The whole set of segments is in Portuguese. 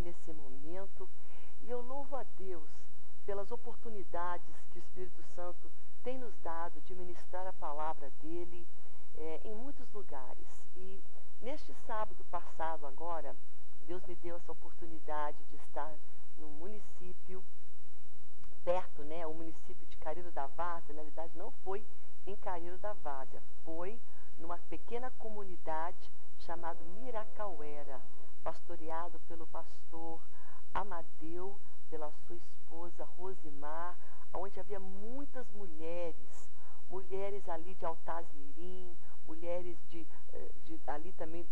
nesse momento e eu louvo a Deus pelas oportunidades que o Espírito Santo tem nos dado de ministrar a palavra dele em muitos lugares. E neste sábado passado agora, Deus me deu essa oportunidade de estar num município perto, né, o município de Careiro da Várzea. Na realidade não foi em Careiro da Várzea, foi numa pequena comunidade chamada Miracauera, pastoreado pelo pastor Amadeu, pela sua esposa Rosimar, onde havia muitas mulheres ali de Altaz-Mirim, mulheres ali também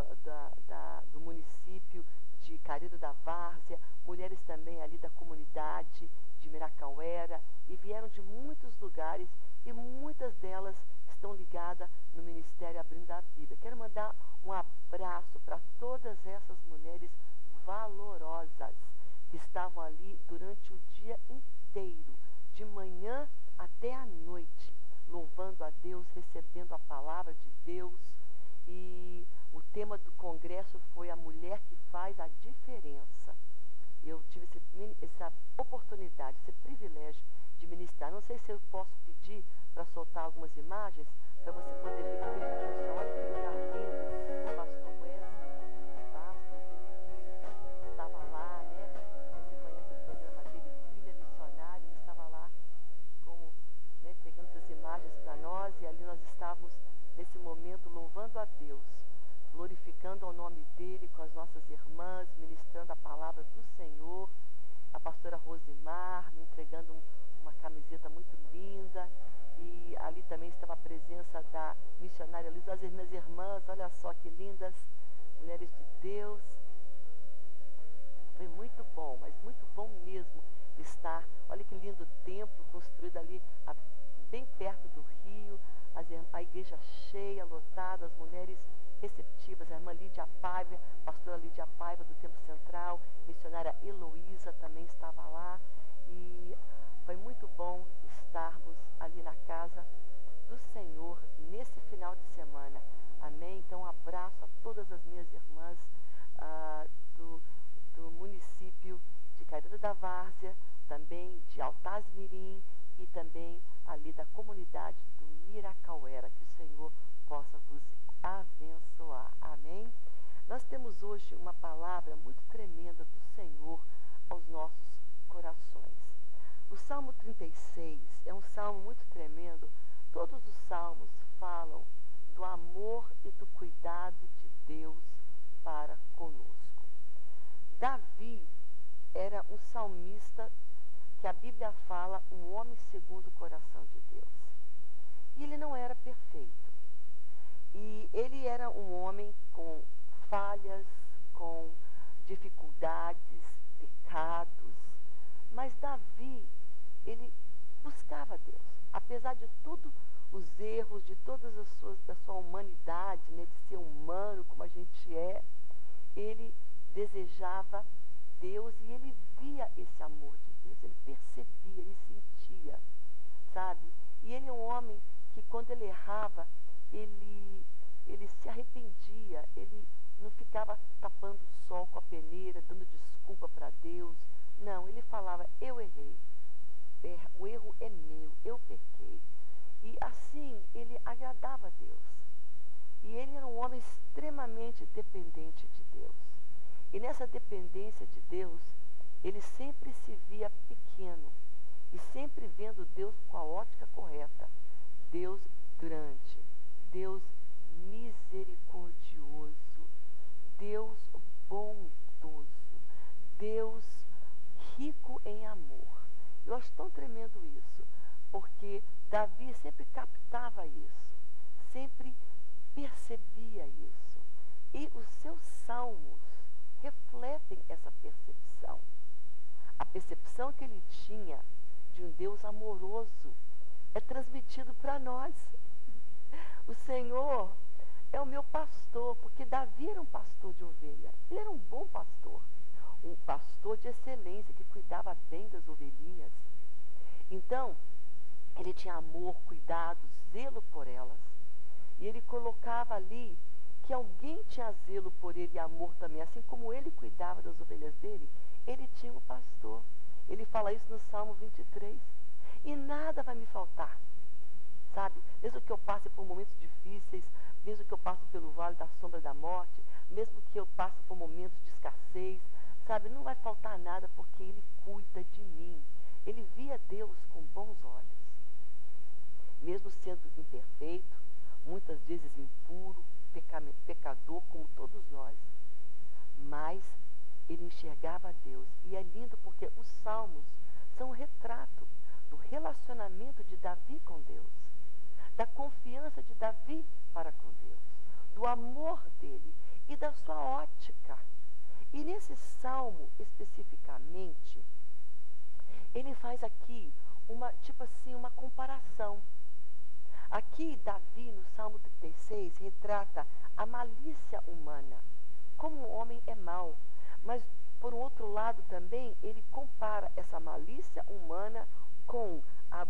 do município de Careiro da Várzea, mulheres também ali da comunidade de Miracauera, e vieram de muitos lugares e muitas delas estão ligadas no Ministério Abrindo a Bíblia. Quero mandar um abraço para todas essas mulheres valorosas que estavam ali durante o dia inteiro, de manhã até à noite, louvando a Deus, recebendo a palavra de Deus. E o tema do congresso foi a mulher que faz a diferença. Eu tive essa oportunidade, esse privilégio de ministrar. Não sei se eu posso pedir para soltar algumas imagens, para você poder ver que olha que lugar lindo. O pastor Wesley Bastos, ele que estava lá, né? Você conhece o programa dele, Trilha Missionária, ele estava lá como, né, pegando essas imagens para nós, e ali nós estávamos nesse momento louvando a Deus, glorificando o nome dele com as nossas irmãs, ministrando a palavra do Senhor. A pastora Rosimar me entregando uma camiseta muito linda, e ali também estava a presença da missionária Luiz, as minhas irmãs, olha só que lindas, mulheres de Deus. Foi muito bom, mas muito bom mesmo estar. Olha que lindo templo construído ali bem perto do rio, a igreja cheia, lotada, as mulheres receptivas, a irmã Lídia Paiva, a pastora Lídia Paiva do Templo Central, missionária Heloísa também estava lá, e foi muito bom estarmos ali na casa do Senhor nesse final de semana. Amém? Então um abraço a todas as minhas irmãs do município de Careiro da Várzea, também de Altaz-Mirim e também ali da comunidade do Miracauera. Que o Senhor possa vos abençoar. Amém? Nós temos hoje uma palavra muito tremenda do Senhor aos nossos corações. O Salmo 36 é um salmo muito tremendo. Todos os salmos falam do amor e do cuidado de Deus para conosco. Davi era um salmista que a Bíblia fala um homem segundo o coração de Deus. E ele não era perfeito. E ele era um homem com falhas, com dificuldades, pecados. Mas Davi, ele buscava Deus. Apesar de todos os erros, de todas da sua humanidade, né, de ser humano como a gente é, ele desejava Deus e ele via esse amor de Deus, ele percebia, ele sentia, sabe? E ele é um homem que quando ele errava, ele se arrependia, ele não ficava tapando o sol com a peneira, dando desculpa para Deus. Não, ele falava, eu errei, o erro é meu, eu pequei. E assim ele agradava a Deus. E ele era um homem extremamente dependente de Deus. E nessa dependência de Deus, ele sempre se via pequeno. E sempre vendo Deus com a ótica correta. Deus grande, Deus misericordioso, Deus bondoso, Deus rico em amor. Eu acho tão tremendo isso, porque Davi sempre captava isso, sempre percebia isso. E os seus salmos refletem essa percepção. A percepção que ele tinha de um Deus amoroso é transmitido para nós. O Senhor é o meu pastor, porque Davi era um pastor de ovelha. Ele era um bom pastor, um pastor de excelência que cuidava bem das ovelhinhas. Então, ele tinha amor, cuidado, zelo por elas. E ele colocava ali que alguém tinha zelo por ele e amor também. Assim como ele cuidava das ovelhas dele, ele tinha um pastor. Ele fala isso no Salmo 23. E nada vai me faltar, sabe? Mesmo que eu passe por momentos difíceis, mesmo que eu passe pelo vale da sombra da morte, mesmo que eu passe por momentos de escassez, sabe? Não vai faltar nada porque ele cuida de mim. Ele via Deus com bons olhos. Mesmo sendo imperfeito, muitas vezes impuro, pecador como todos nós, mas ele enxergava Deus. E é lindo porque os salmos são um retrato do relacionamento de Davi com Deus, da confiança de Davi para com Deus, do amor dele e da sua ótica. E nesse salmo especificamente, ele faz aqui uma comparação. Aqui Davi, no Salmo 36, retrata a malícia humana, como o homem é mau. Mas, por outro lado também, ele compara essa malícia humana com a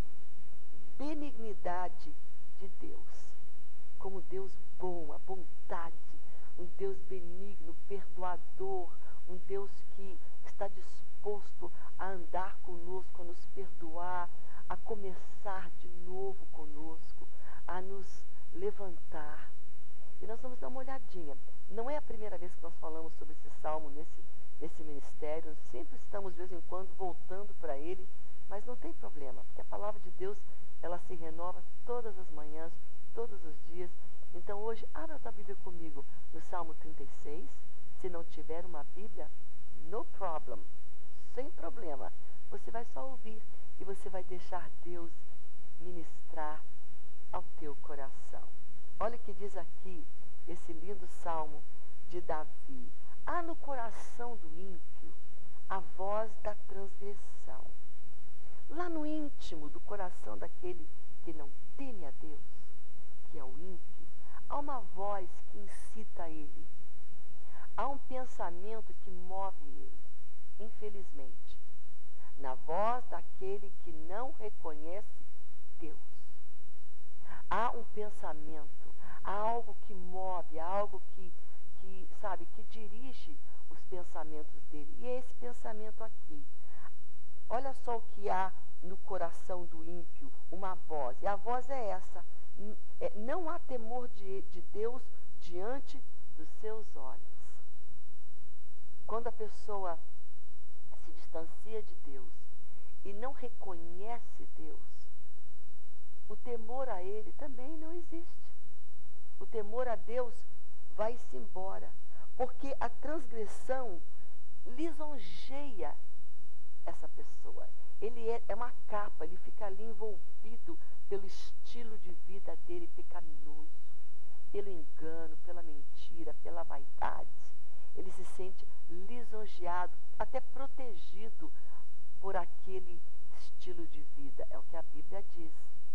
benignidade de Deus. Como Deus bom, a bondade, um Deus benigno, perdoador, um Deus que está disposto a andar conosco, a nos perdoar, a começar de novo conosco, a nos levantar. E nós vamos dar uma olhadinha. Não é a primeira vez que nós falamos sobre esse salmo nesse ministério. Sempre estamos, de vez em quando, voltando para ele, mas não tem problema, porque a palavra de Deus, ela se renova todas as manhãs, todos os dias. Então hoje, abra a tua Bíblia comigo no Salmo 36. Se não tiver uma Bíblia, no problem, sem problema. Você vai só ouvir e você vai deixar Deus ministrar ao teu coração. Olha o que diz aqui esse lindo salmo de Davi. Há no coração do ímpio a voz da transgressão. Lá no íntimo do coração daquele que não teme a Deus, que é o ímpio, há uma voz que incita ele. Há um pensamento que move ele, infelizmente, na voz daquele que não reconhece Deus. Há um pensamento, há algo que move, há algo que dirige os pensamentos dele. E é esse pensamento aqui. Olha só o que há no coração do ímpio, uma voz. E a voz é essa. Não há temor de Deus diante dos seus olhos. Quando a pessoa se distancia de Deus e não reconhece Deus, o temor a ele também não existe. O temor a Deus vai-se embora, porque a transgressão lisonjeia essa pessoa. Ele é uma capa, ele fica ali envolvido pelo estilo de vida dele pecaminoso, pelo engano, pela mentira, pela vaidade. Ele se sente lisonjeado, até protegido por aquele estilo de vida. É o que a Bíblia diz.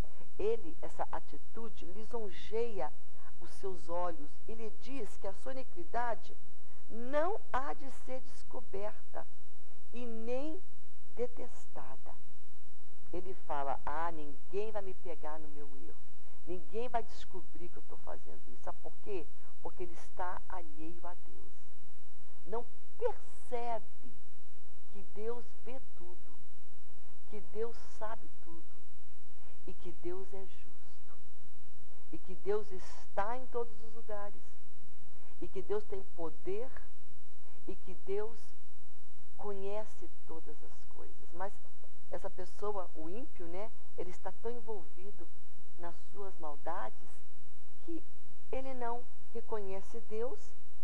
Essa atitude, lisonjeia os seus olhos. Ele diz que a sua iniquidade não há de ser descoberta e nem detestada. Ele fala, ninguém vai me pegar no meu erro. Ninguém vai descobrir que eu estou fazendo isso. Sabe por quê? Porque ele está alheio a Deus. Não percebe que Deus vê tudo, que Deus sabe tudo e que Deus é justo e que Deus está em todos os lugares e que Deus tem poder e que Deus conhece todas as coisas. Mas essa pessoa, o ímpio, ele está tão envolvido nas suas maldades que ele não reconhece Deus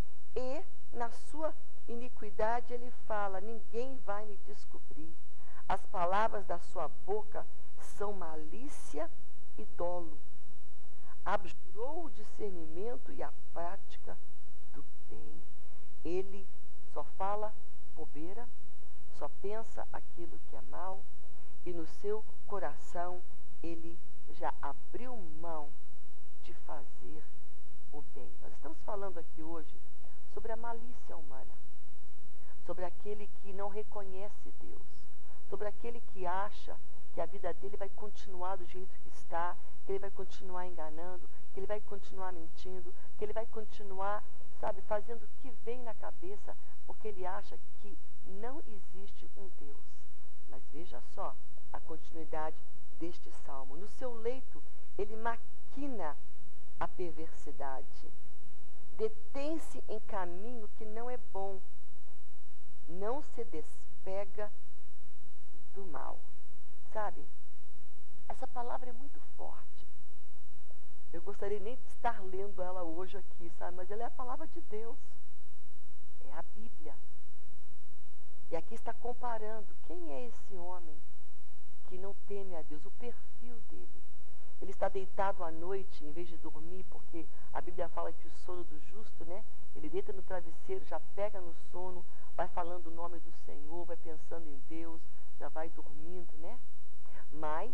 e na sua iniquidade ele fala, ninguém vai me descobrir. As palavras da sua boca são malícia e dolo. Abjurou o discernimento e a prática do bem. Ele só fala bobeira, só pensa aquilo que é mal e no seu coração ele já abriu mão de fazer o bem. Nós estamos falando aqui hoje sobre a malícia humana, sobre aquele que não reconhece Deus, sobre aquele que acha que a vida dele vai continuar do jeito que está, que que ele vai continuar enganando, que ele vai continuar mentindo, que ele vai continuar, sabe, fazendo o que vem na cabeça, porque ele acha que não existe um Deus. Mas veja só a continuidade deste salmo. No seu leito, ele maquina a perversidade. Detém-se em caminho que não é bom. Não se despega do mal. Sabe? Essa palavra é muito forte. Eu gostaria nem de estar lendo ela hoje aqui, sabe? Mas ela é a palavra de Deus. É a Bíblia. E aqui está comparando quem é esse homem que não teme a Deus, o perfil dele. Ele está deitado à noite em vez de dormir, porque a Bíblia fala que o sono do justo, né? Ele deita no travesseiro, já pega no sono, vai falando o nome do Senhor, vai pensando em Deus, já vai dormindo, né? Mas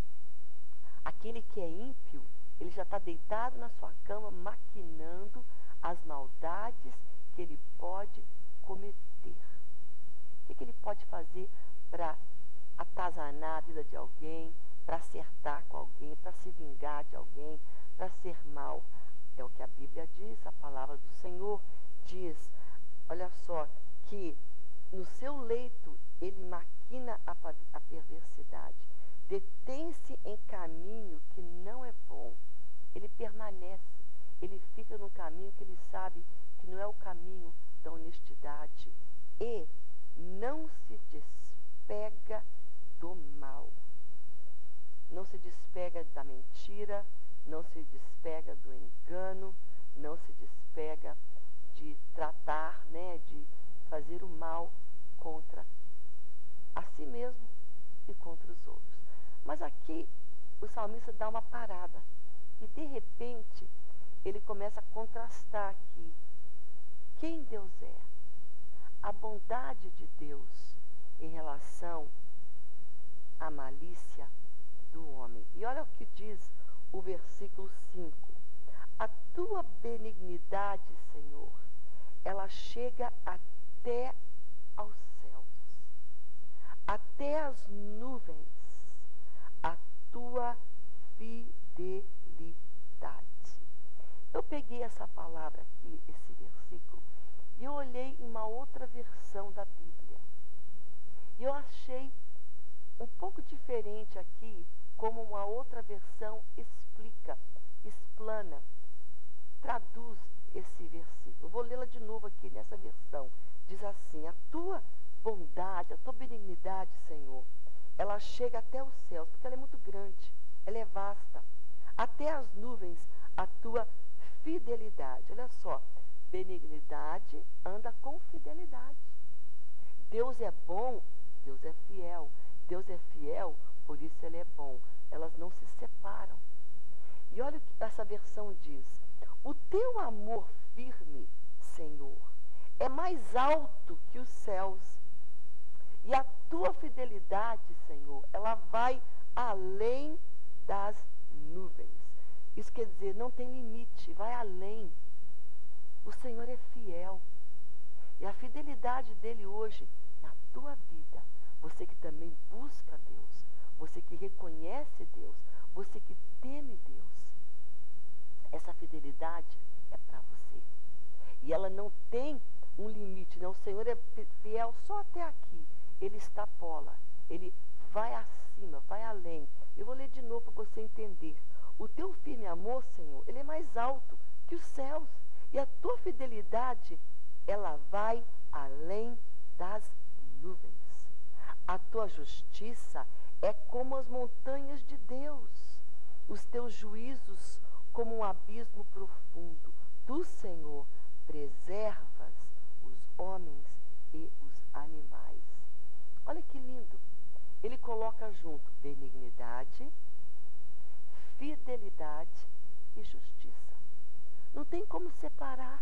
aquele que é ímpio, ele já está deitado na sua cama, maquinando as maldades que ele pode cometer. O que ele pode fazer para atazanar a vida de alguém, para acertar com alguém, para se vingar de alguém, para ser mal? É o que a Bíblia diz, a palavra do Senhor diz. Olha só, que no seu leito ele maquina a perversidade. Detém-se em caminho que não é bom. Ele permanece, ele fica num caminho que ele sabe que não é o caminho da honestidade. E não se despega do mal. Não se despega da mentira, não se despega do engano, não se despega de tratar, né, de fazer o mal contra a si mesmo e contra os outros. Mas aqui o salmista dá uma parada e de repente ele começa a contrastar aqui quem Deus é, a bondade de Deus em relação à malícia do homem. E olha o que diz o versículo 5. A tua benignidade, Senhor, ela chega até aos céus, até as nuvens, a tua fidelidade. Eu peguei essa palavra aqui, esse versículo, e eu olhei em uma outra versão da Bíblia. E eu achei um pouco diferente aqui, como uma outra versão explica, explana, traduz esse versículo. Vou lê-la de novo aqui nessa versão. Diz assim: a tua bondade, a tua benignidade, Senhor, ela chega até os céus, porque ela é muito grande, ela é vasta. Até as nuvens, a tua fidelidade. Olha só, benignidade anda com fidelidade. Deus é bom, Deus é fiel. Deus é fiel, por isso ele é bom. Elas não se separam. E olha o que essa versão diz: o teu amor firme, Senhor, é mais alto que os céus. E a tua fidelidade, Senhor, ela vai além das nuvens. Isso quer dizer, não tem limite, vai além. O Senhor é fiel. E a fidelidade dele hoje na tua vida, você que também busca Deus, você que reconhece Deus, você que teme Deus, essa fidelidade é para você. E ela não tem um limite, não. O Senhor é fiel só até aqui. Ele extrapola, ele vai acima, vai além. Eu vou ler de novo para você entender. O teu firme amor, Senhor, ele é mais alto que os céus. E a tua fidelidade, ela vai além das nuvens. A tua justiça é como as montanhas de Deus. Os teus juízos como um abismo profundo. Tu, Senhor, preservas os homens e os animais. Olha que lindo. Ele coloca junto benignidade, fidelidade e justiça. Não tem como separar.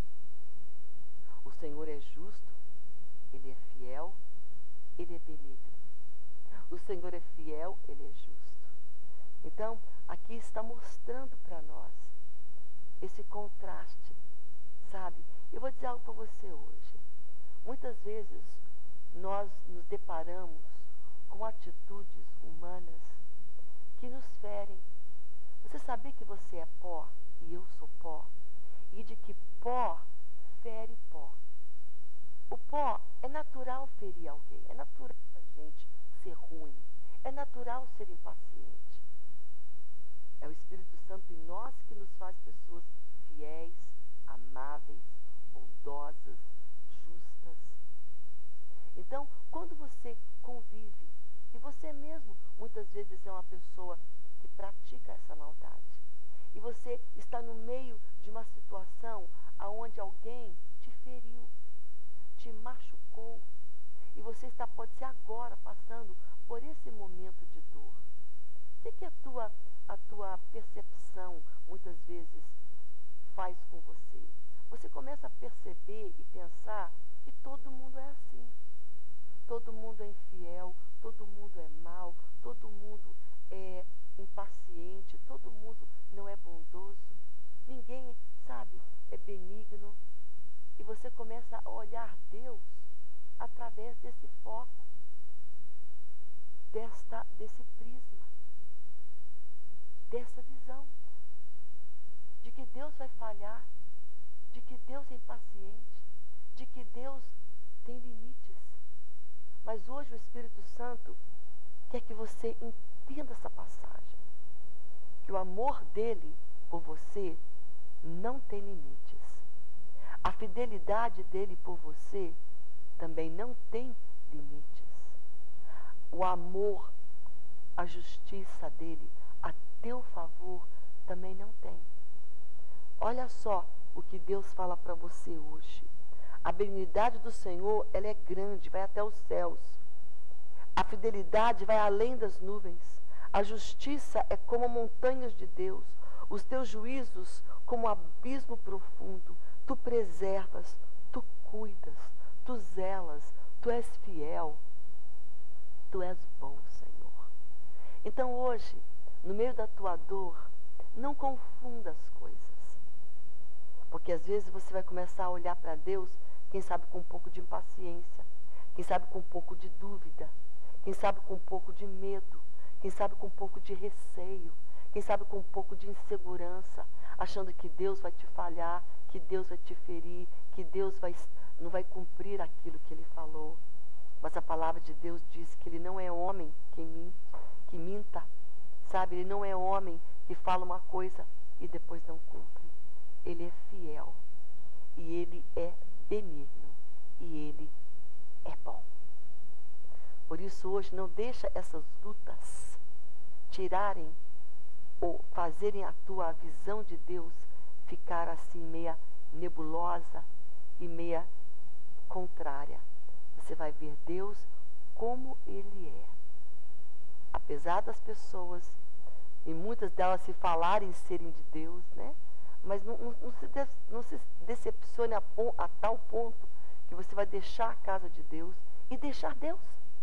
O Senhor é justo, ele é fiel, ele é benigno. O Senhor é fiel, ele é justo. Então, aqui está mostrando para nós esse contraste, sabe? Eu vou dizer algo para você hoje. Muitas vezes nós nos deparamos com atitudes humanas que nos ferem, Você sabia que você é pó e eu sou pó? E de que pó fere pó. O pó é natural ferir alguém, é natural a gente ser ruim, é natural ser impaciente. É o Espírito Santo em nós que nos faz pessoas fiéis, amáveis, bondosas, justas. Então, quando você convive, e você mesmo muitas vezes é uma pessoa que pratica essa maldade, e você está no meio de uma situação onde alguém te feriu, te machucou, e você pode ser agora passando por esse momento de dor. O que a tua percepção muitas vezes faz com você? Você começa a perceber e pensar que todo mundo é assim. Todo mundo é infiel, todo mundo é mau, todo mundo é impaciente, todo mundo não é bondoso. Ninguém, sabe, é benigno. E você começa a olhar Deus através desse foco, desse prisma, dessa visão, de que Deus vai falhar, de que Deus é impaciente, de que Deus tem limites. Mas hoje o Espírito Santo quer que você entenda essa passagem, que o amor dele por você não tem limites. A fidelidade dele por você também não tem limites. O amor, a justiça dele a teu favor também não tem. Olha só o que Deus fala para você hoje. A benignidade do Senhor, ela é grande, vai até os céus. A fidelidade vai além das nuvens. A justiça é como montanhas de Deus. Os teus juízos como abismo profundo. Tu preservas, tu cuidas, tu zelas, tu és fiel. Tu és bom, Senhor. Então hoje, no meio da tua dor, não confunda as coisas. Porque às vezes você vai começar a olhar para Deus, quem sabe com um pouco de impaciência, quem sabe com um pouco de dúvida, quem sabe com um pouco de medo, quem sabe com um pouco de receio, quem sabe com um pouco de insegurança, achando que Deus vai te falhar, que Deus vai te ferir, que Deus não vai cumprir aquilo que Ele falou. Mas a palavra de Deus diz que Ele não é homem que minta, sabe? Ele não é homem que fala uma coisa e depois não cumpre. Ele é fiel, e Ele é benigno, e Ele é bom. Por isso hoje não deixa essas lutas tirarem ou fazerem a tua visão de Deus ficar assim meia nebulosa e meia contrária. Você vai ver Deus como Ele é. Apesar das pessoas, e muitas delas se falarem serem de Deus, né? Mas não se decepcione a tal ponto que você vai deixar a casa de Deus e deixar Deus.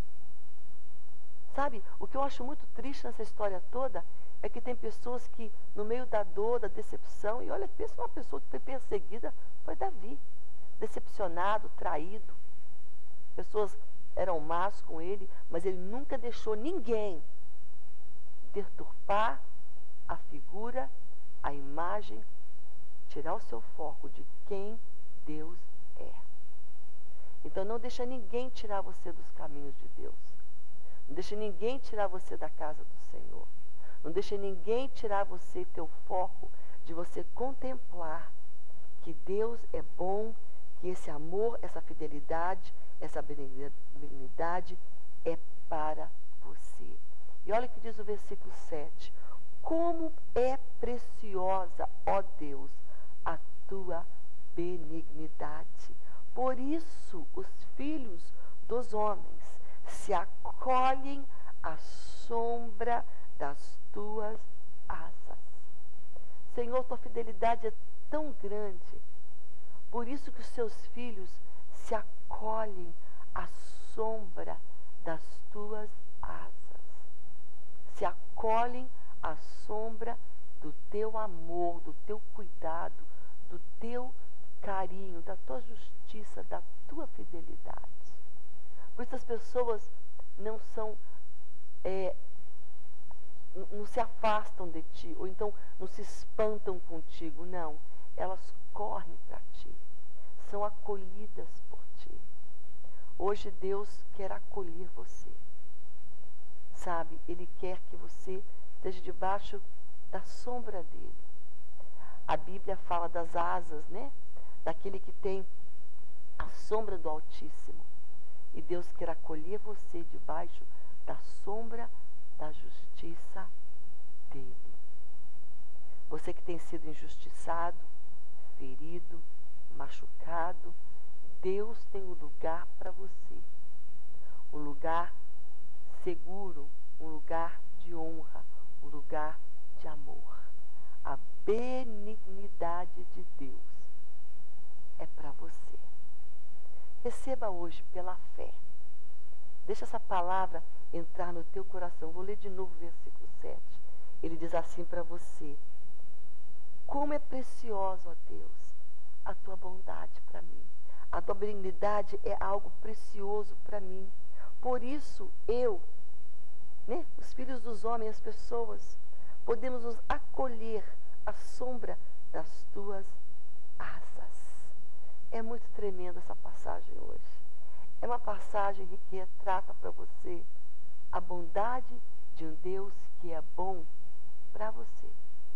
Sabe, o que eu acho muito triste nessa história toda é que tem pessoas que, no meio da dor, da decepção, e olha, pensa numa pessoa que foi perseguida, foi Davi, decepcionado, traído. Pessoas eram más com ele, mas ele nunca deixou ninguém deturpar a figura, a imagem, tirar o seu foco de quem Deus é. Então não deixa ninguém tirar você dos caminhos de Deus. Não deixa ninguém tirar você da casa do Senhor. Não deixa ninguém tirar você, teu foco, de você contemplar que Deus é bom, que esse amor, essa fidelidade, essa benignidade é para você. E olha o que diz o versículo 7. Como é preciosa, ó Deus, a tua benignidade. Por isso os filhos dos homens se acolhem à sombra das tuas asas. Senhor, tua fidelidade é tão grande. Por isso que os seus filhos se acolhem à sombra das tuas asas. Se acolhem à sombra do teu amor, do teu cuidado, do teu carinho, da tua justiça, da tua fidelidade. Por isso as pessoas não se afastam de ti, ou então não se espantam contigo, não. Elas correm para ti, são acolhidas por ti. Hoje Deus quer acolher você. Sabe, Ele quer que você esteja debaixo da sombra dele. A Bíblia fala das asas, né? Daquele que tem a sombra do Altíssimo. E Deus quer acolher você debaixo da sombra da justiça dele. Você que tem sido injustiçado, ferido, machucado, Deus tem um lugar para você. Um lugar seguro, um lugar de honra, um lugar de amor. A benignidade de Deus é para você. Receba hoje pela fé. Deixa essa palavra entrar no teu coração. Vou ler de novo o versículo 7. Ele diz assim para você: como é precioso, ó Deus, a tua bondade para mim. A tua benignidade é algo precioso para mim. Por isso eu, né, os filhos dos homens, as pessoas, podemos nos acolher à sombra das tuas asas. É muito tremenda essa passagem hoje. É uma passagem que retrata para você a bondade de um Deus que é bom para você.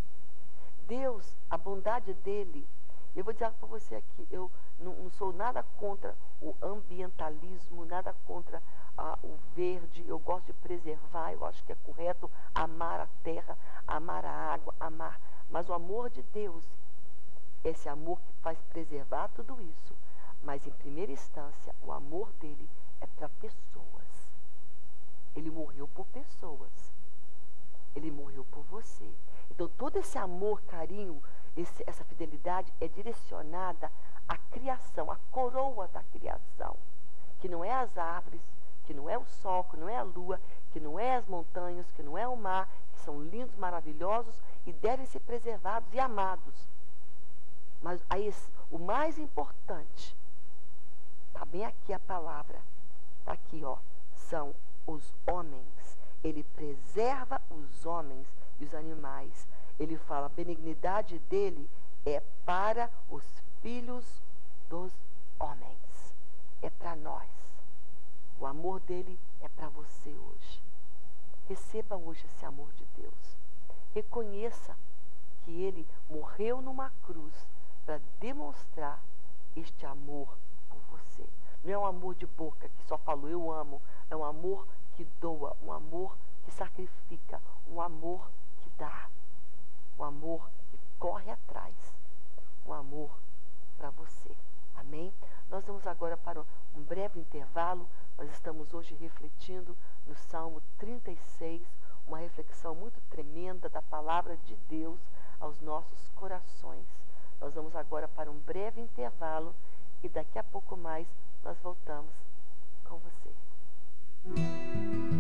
Deus, a bondade dele, eu vou dizer para você aqui, eu não sou nada contra o ambientalismo, nada contra o verde, eu gosto de preservar, eu acho que é correto amar a terra, amar a água, amar, mas o amor de Deus, esse amor que faz preservar tudo isso, mas em primeira instância, o amor dele é para pessoas. Ele morreu por pessoas. Ele morreu por você. Então todo esse amor, carinho, essa fidelidade é direcionada à criação, à coroa da criação, que não é as árvores, que não é o sol, que não é a lua, que não é as montanhas, que não é o mar, que são lindos, maravilhosos e devem ser preservados e amados. Mas o mais importante, está bem aqui a palavra, está aqui, ó, são os homens. Ele preserva os homens e os animais. Ele fala, a benignidade dele é para os filhos dos homens. É para nós. O amor dele é para você hoje. Receba hoje esse amor de Deus. Reconheça que ele morreu numa cruz para demonstrar este amor por você. Não é um amor de boca que só falou eu amo. É um amor que doa, um amor que sacrifica, um amor que dá, um amor que corre atrás, um amor para você. Amém? Nós vamos agora para um breve intervalo. Nós estamos hoje refletindo no Salmo 36, uma reflexão muito tremenda da palavra de Deus aos nossos corações. Nós vamos agora para um breve intervalo e daqui a pouco mais nós voltamos com você.